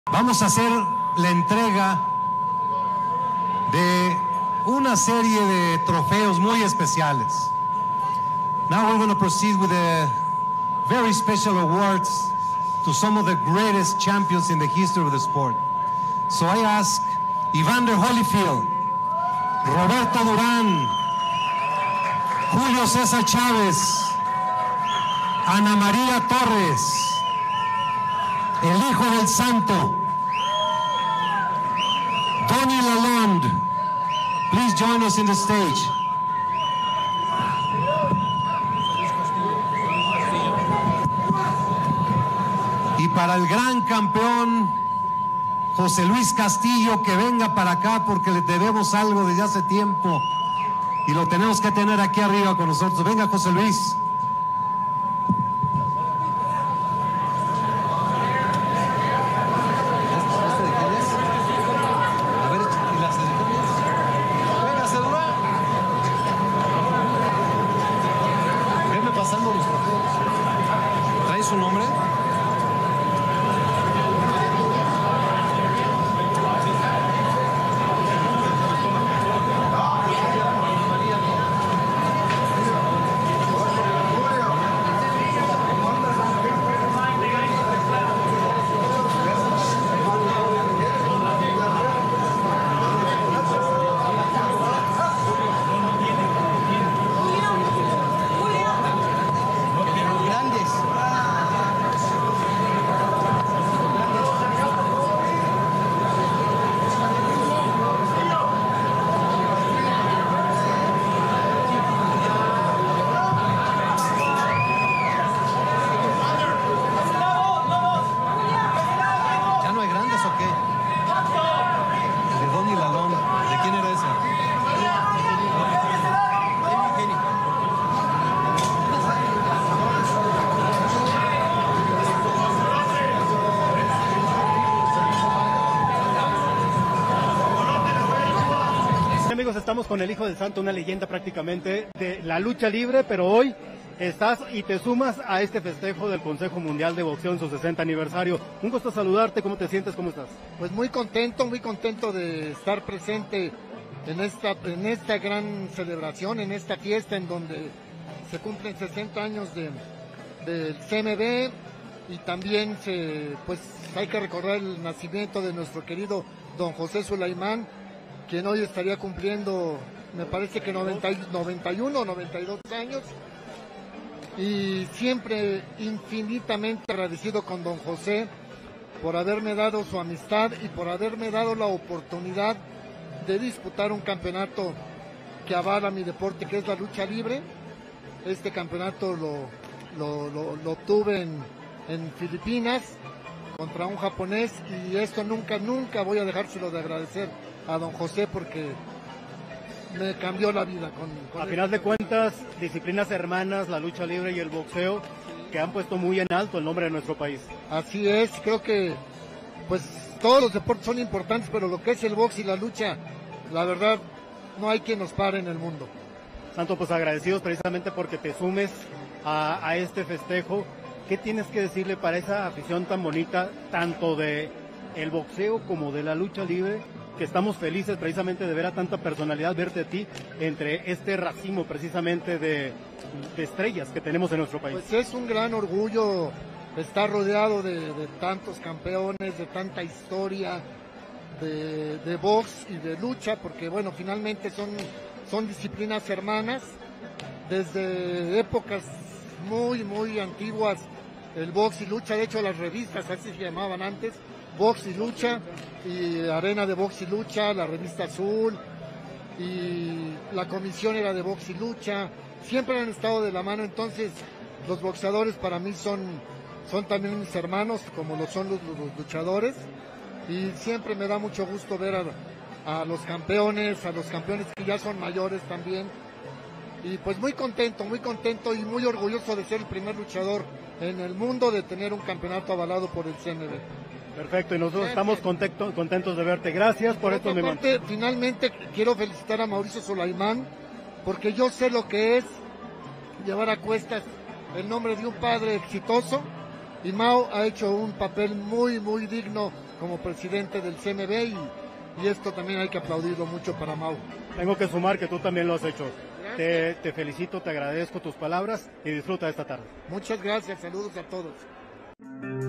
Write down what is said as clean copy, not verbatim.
Vamos a hacer la entrega de una serie de trofeos muy especiales. Now we're going to proceed with the very special awards to some of the greatest champions in the history of the sport. So I ask Evander Holyfield, Roberto Durán, Julio César Chávez, Ana María Torres, el Hijo del Santo, Donny Lalonde, please join us in the stage. Y para el gran campeón José Luis Castillo, que venga para acá porque le debemos algo desde hace tiempo y lo tenemos que tener aquí arriba con nosotros. Venga, José Luis. ¿Trae su nombre? Amigos, estamos con el Hijo del Santo, una leyenda prácticamente de la lucha libre, pero hoy estás y te sumas a este festejo del Consejo Mundial de Boxeo en su 60 aniversario. Un gusto saludarte, ¿cómo te sientes? ¿Cómo estás? Pues muy contento de estar presente en esta gran celebración, en esta fiesta en donde se cumplen 60 años del CMB y también pues hay que recordar el nacimiento de nuestro querido don José Sulaimán, quien hoy estaría cumpliendo, me parece que 91 o 92 años, y siempre infinitamente agradecido con don José por haberme dado su amistad y por haberme dado la oportunidad de disputar un campeonato que avala mi deporte, que es la lucha libre. Este campeonato lo obtuve en Filipinas contra un japonés, y esto nunca voy a dejárselo de agradecer a don José porque me cambió la vida. A final de cuentas, disciplinas hermanas, la lucha libre y el boxeo, que han puesto muy en alto el nombre de nuestro país. Así es, creo que pues todos los deportes son importantes, pero lo que es el box y la lucha, la verdad, no hay quien nos pare en el mundo. Santo, pues agradecidos precisamente porque te sumes a este festejo. ¿Qué tienes que decirle para esa afición tan bonita, tanto de el boxeo como de la lucha libre, que estamos felices precisamente de ver a tanta personalidad, verte a ti entre este racimo precisamente de estrellas que tenemos en nuestro país? Pues es un gran orgullo estar rodeado de tantos campeones, de tanta historia de box y de lucha, porque bueno, finalmente son disciplinas hermanas. Desde épocas muy antiguas, el box y lucha, de hecho las revistas así se llamaban antes, Box y Lucha, y Arena de Box y Lucha, la revista Azul, y la comisión era de Box y Lucha, siempre han estado de la mano. Entonces los boxeadores para mí son también mis hermanos, como lo son los luchadores, y siempre me da mucho gusto ver a los campeones que ya son mayores también, y pues muy contento y muy orgulloso de ser el primer luchador en el mundo de tener un campeonato avalado por el CMB. Perfecto, y nosotros estamos contentos de verte. Gracias por esto. Finalmente quiero felicitar a Mauricio Sulaimán, porque yo sé lo que es llevar a cuestas el nombre de un padre exitoso, y Mao ha hecho un papel muy digno como presidente del CMB y esto también hay que aplaudirlo mucho para Mau. Tengo que sumar que tú también lo has hecho. Te felicito, te agradezco tus palabras y disfruta esta tarde. Muchas gracias, saludos a todos.